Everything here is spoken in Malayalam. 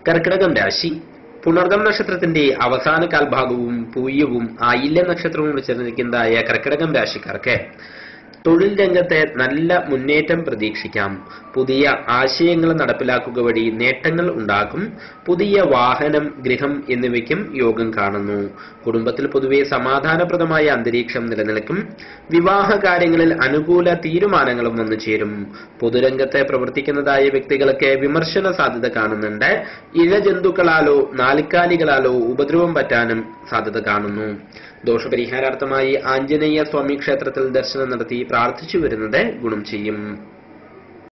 കർക്കിടകം രാശി. പുണർദം നക്ഷത്രത്തിന്റെ അവസാന കാൽഭാഗവും പൂയവും ആയില്യ നക്ഷത്രവും ചേർന്നിരിക്കുന്നതായ കർക്കിടകം രാശിക്കാർക്ക് തൊഴിൽ രംഗത്തെ നല്ല മുന്നേറ്റം പ്രതീക്ഷിക്കാം. പുതിയ ആശയങ്ങൾ നടപ്പിലാക്കുക വഴി നേട്ടങ്ങൾ ഉണ്ടാകും. പുതിയ വാഹനം, ഗൃഹം എന്നിവയ്ക്കും യോഗം കാണുന്നു. കുടുംബത്തിൽ പൊതുവെ സമാധാനപ്രദമായ അന്തരീക്ഷം നിലനിൽക്കും. വിവാഹ കാര്യങ്ങളിൽ അനുകൂല തീരുമാനങ്ങളും വന്നു ചേരും. പൊതുരംഗത്തെ പ്രവർത്തിക്കുന്നതായ വ്യക്തികൾക്ക് വിമർശന സാധ്യത കാണുന്നുണ്ട്. ഇഴജന്തുക്കളാലോ നാൽക്കാലികളാലോ ഉപദ്രവം പറ്റാനും സാധ്യത കാണുന്നു. ദോഷപരിഹാരാർത്ഥമായി ആഞ്ജനേയ സ്വാമി ക്ഷേത്രത്തിൽ ദർശനം നടത്തി പ്രാർത്ഥിച്ചു വരുന്നത് ഗുണം ചെയ്യും.